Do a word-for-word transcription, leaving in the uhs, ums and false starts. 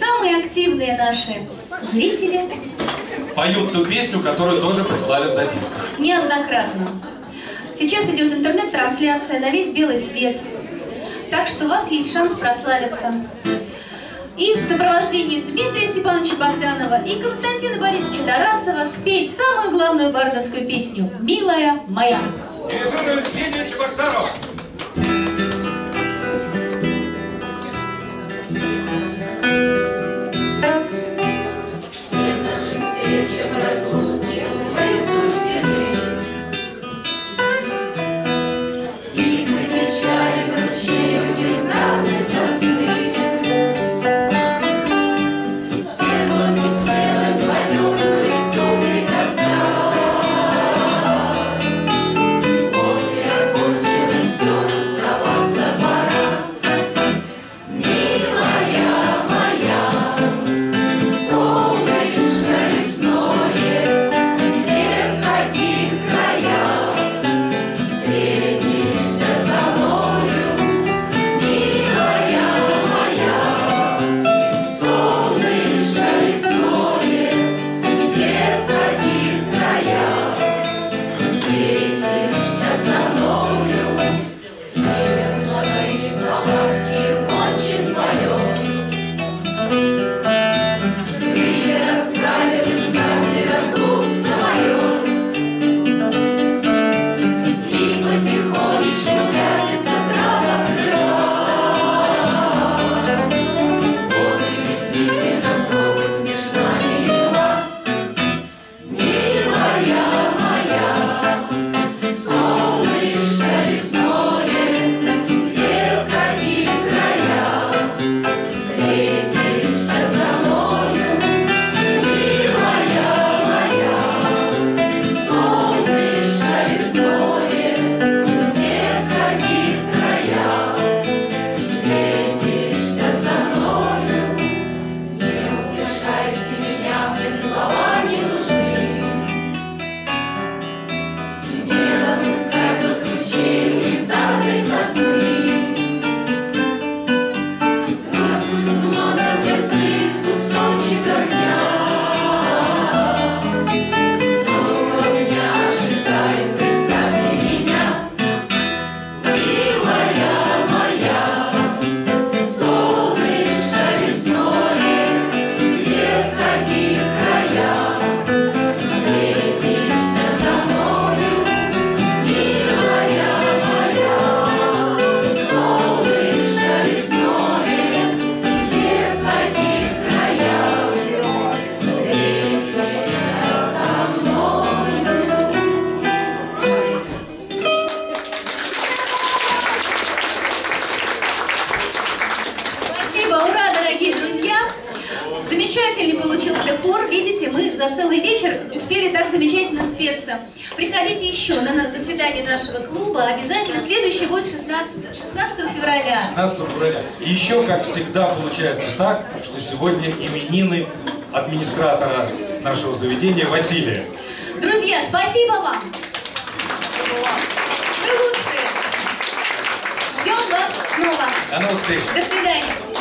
самые активные наши зрители поют ту песню, которую тоже прислали в записках. Неоднократно. Сейчас идет интернет-трансляция на весь белый свет. Так что у вас есть шанс прославиться. И в сопровождении Дмитрия Степановича Богданова и Константина Борисовича Тарасова спеть самую главную бардовскую песню «Милая моя». Дирижирует Лидия Чебоксарова. Всем нашим встречам разлуки мы суждены. Тихой печальной ручею неправды сосны. Пеплом несмелым подернули сумки костра. Вот и окончилось все, расставаться пора. Милая моя, солнышко лесное, где в каких краях встретишься со мною, милая моя, солнышко лесное, где в каких краях встретишься со мною, и сложи в палатке кончен полет. Крылья расправили, стали разлук самолет, и потихонечку пятится трава крыла. Вот уж действительно пропасть между нами была. Милая моя, солнышко лесное, где в каких краях встретишься со мною, милая моя, солнышко лесное, где в каких краях встретишься со мною. Не утешайте меня, мне слова не нужны. Не напускай тот ручей недарной сосны. Распусть туманом ясный кусочек огня. Кто меня ожидает, представьте меня. Милая моя, солнышко лесное, где в каких краях встретишься со мною, милая моя, солнышко лесное, где в каких краях встретишься со мною. Спасибо, ура, дорогие друзья! Замечательный получился хор. Видите, мы за целый вечер успели так замечательно спеться. Приходите еще на на заседание нашего клуба. Обязательно следующий будет шестнадцатого февраля. шестнадцатого февраля. И еще, как всегда, получается так, что сегодня именины администратора нашего заведения Василия. Друзья, спасибо вам! Вы лучшие! Ждем вас снова! До новых встреч! До свидания!